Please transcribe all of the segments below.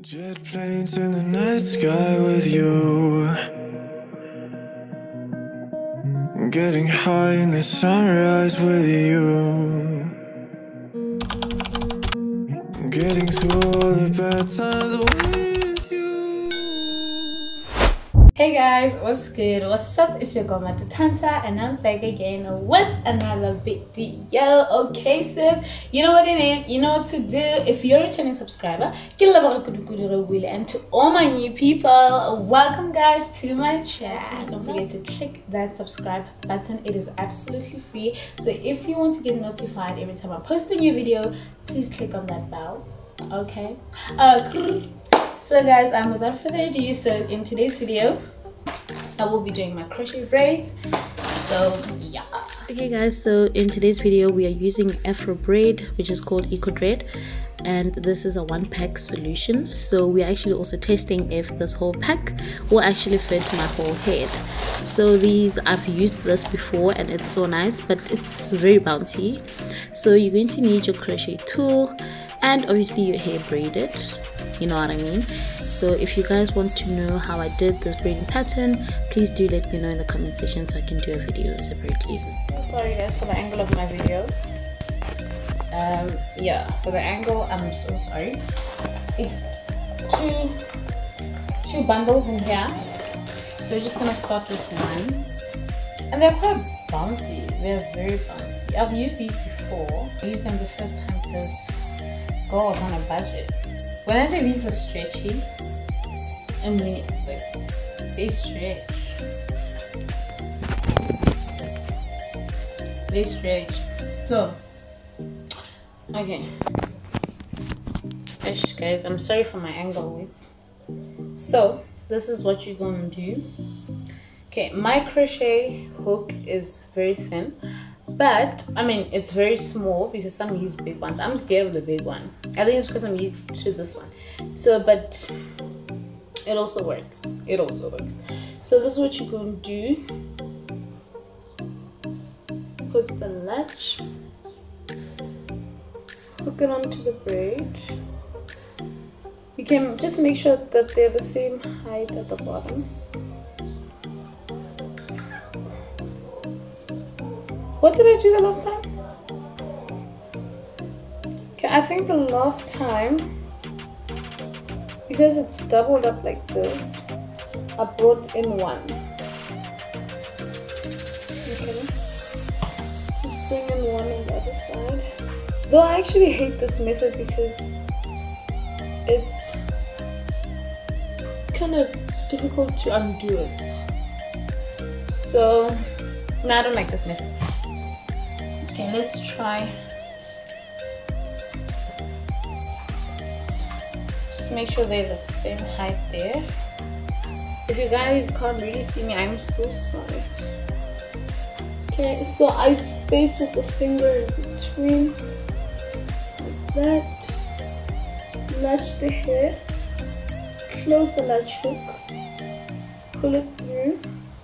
Jet planes in the night sky with you, getting high in the sunrise with you, getting through all the bad times with you. Hey guys, what's good? What's up? It's your girl Matutanta and I'm back again with another video. Okay sis, you know what it is, you know what to do. If you're a returning subscriber, and to all my new people, welcome guys to my channel. Don't forget to click that subscribe button. It is absolutely free, so if you want to get notified every time I post a new video, please click on that bell. Okay, so guys, without further ado, so in today's video I will be doing my crochet braids. So yeah, okay guys, so in today's video we are using Afro braid, which is called Eco Dread, and this is a 1-pack solution. So we're actually also testing if this whole pack will actually fit my whole head. So these, I've used this before and it's so nice, but it's very bouncy. So you're going to need your crochet tool and obviously your hair braided, you know what I mean. So if you guys want to know how I did this braiding pattern, please do let me know in the comment section so I can do a video separately. Sorry guys for the angle of my video. Yeah, for the angle, I'm so sorry. It's two bundles in here, so we're just gonna start with one, and they're quite bouncy. They're very bouncy. I've used these before. I used them the first time because girl was on a budget. When I say these are stretchy, I mean like they stretch. They stretch. So okay. Gosh guys, I'm sorry for my angle width. So this is what you're gonna do. Okay, my crochet hook is very thin, but I mean it's very small because some use big ones. I'm scared of the big one. I think it's because I'm used to this one. So but it also works. It also works. So this is what you're going to do. Put the latch, hook it onto the braid. You can just make sure that they're the same height at the bottom. What did I do the last time? Okay, I think the last time, because it's doubled up like this, I brought in one. Okay, just bring in one on the other side. Though I actually hate this method because it's kind of difficult to undo it. So no, I don't like this method. Okay, let's try. Just make sure they're the same height there. If you guys can't really see me, I'm so sorry. Okay, so I space with the finger in between, like that. Latch the hair, close the latch hook, pull it through,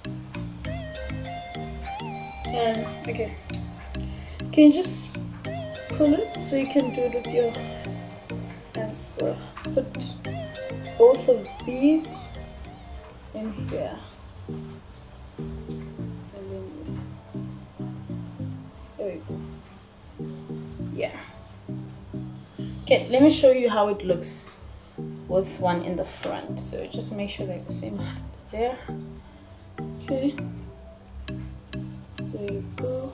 and okay. Can you just pull it so you can do it with your hands? So put both of these in here, and then there we go. Yeah. Okay, let me show you how it looks with one in the front. So just make sure they're the same height there. Okay. There you go.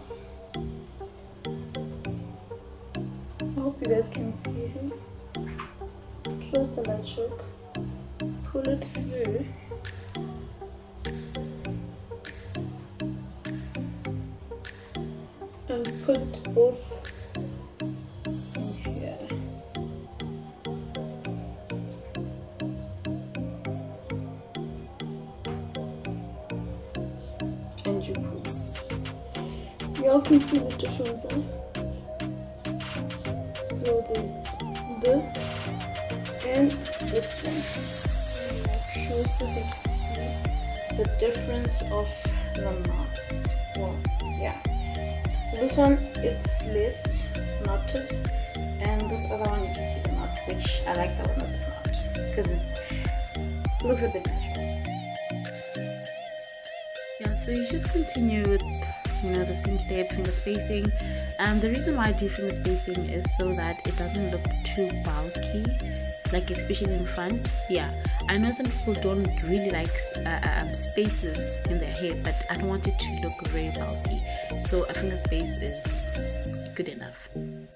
I hope you guys can see him. Close the latch hook, pull it through, and put both in here. And you pull. Y'all can see the difference, huh? So there's this and this one. As close as you can see the difference of the knots. Well, yeah. So this one, it's less knotted, and this other one you can see the knot, which I like that one with the knot. because it looks a bit natural. Yeah, so you just continue with, you know, the same step, finger spacing. The reason why I do finger spacing is so that it doesn't look too bulky, like especially in front. Yeah, I know some people don't really like spaces in their hair, but I don't want it to look very bulky, so a finger space is good enough.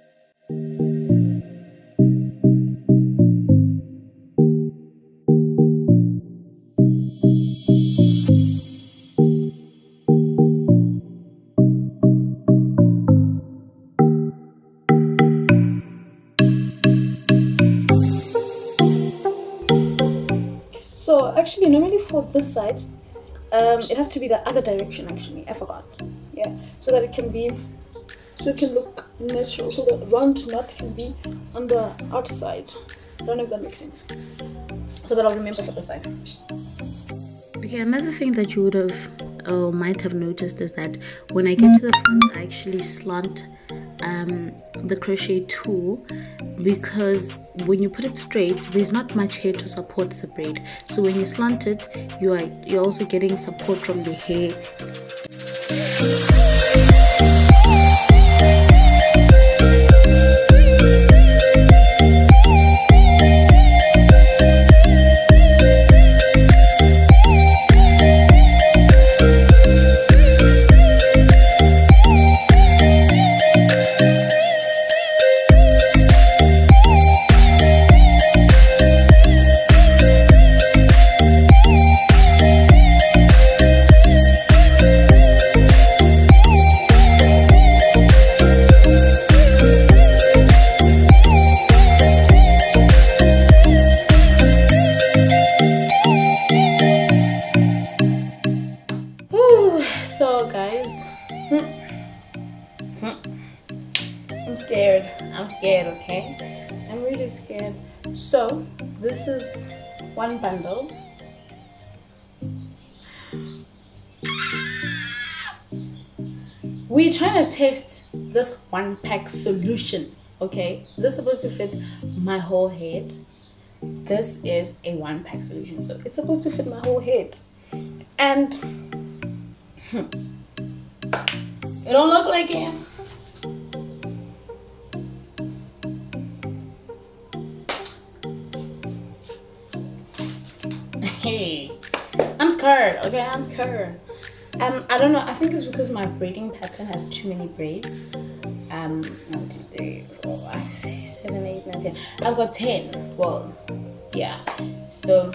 So actually, normally for this side, it has to be the other direction. Actually, I forgot. Yeah, so that it can be, so it can look natural. So the round knot can be on the outer side. I don't know if that makes sense. So that I'll remember for the side. Okay, another thing that you would have or might have noticed is that when I get to the front, I actually slant the crochet tool, because when you put it straight, there's not much hair to support the braid. So when you slant it, you're also getting support from the hair. So guys, I'm scared, okay? I'm really scared. So this is one bundle. We're trying to test this one pack solution, okay? This is supposed to fit my whole head. This is a one pack solution, so it's supposed to fit my whole head. And it don't look like it. Hey, I'm scared, okay? I'm scared. I don't know, I think it's because my braiding pattern has too many braids. 1, 2, 3, 4, 5, 6, 7, 8, 9, 10. I've got 10. Well, yeah. So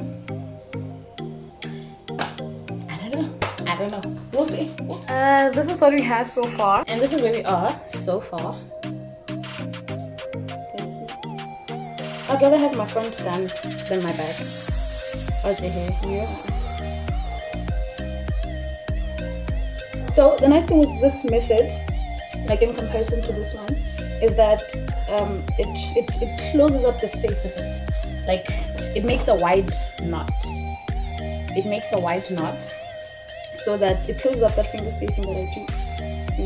I don't know. We'll see. This is what we have so far, and this is where we are so far. Let's see. I'd rather have my front done than my back. How's the hair? Yeah. So the nice thing with this method, like in comparison to this one, is that it closes up the space a bit. Like it makes a wide knot. It makes a wide knot, so that it closes up that finger spacing that I do.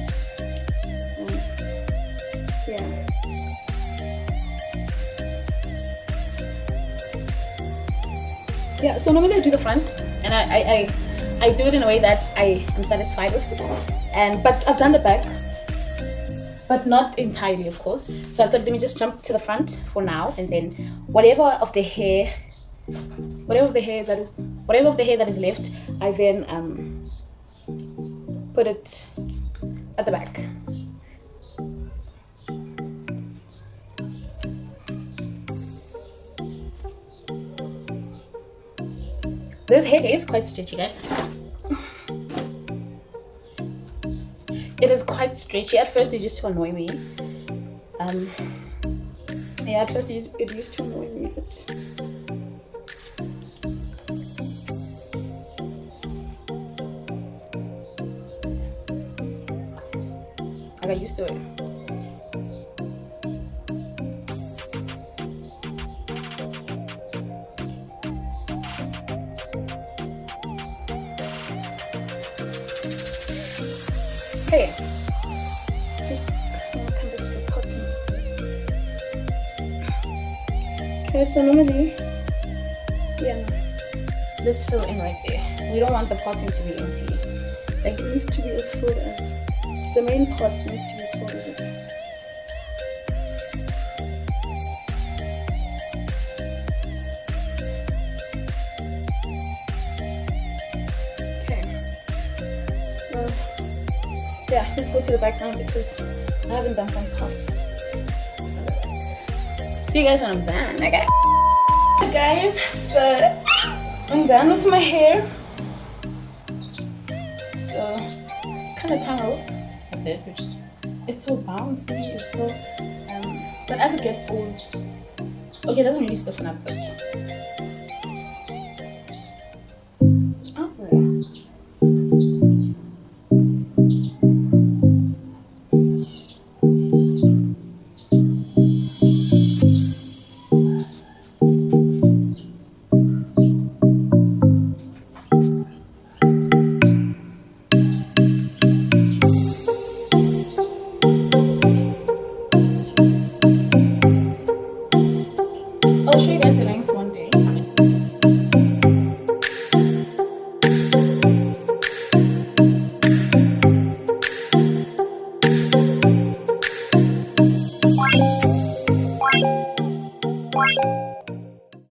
Yeah. Yeah, so normally I do the front, and I do it in a way that I am satisfied with it. But I've done the back, but not entirely, of course. So I thought, let me just jump to the front for now, and then whatever of the hair that is left, I then put it at the back. This hair is quite stretchy, guys. It is quite stretchy. At first it used to annoy me. Yeah, at first it used to annoy me, but I got used to it. Okay, just come back to the cottons. Okay, so normally Yeah, no. Let's fill in right there. We don't want the potting to be empty. Like, it needs to be as full as the main pot needs to be as full as it. Okay. So yeah, let's go to the background because I haven't done some pots. See you guys when I'm done. Okay. Guys, so I'm done with my hair. So kind of tangles a bit, which is, it's so bouncy. It's so, but as it gets old, okay, it doesn't really stiffen up, but oh. I'll show you guys the length